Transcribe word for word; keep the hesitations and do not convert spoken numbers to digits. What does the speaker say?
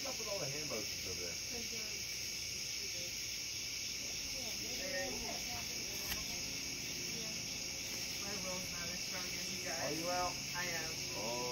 What's up with all the hand motions over there? My will's not as strong as you guys. Are you out? I am. Oh.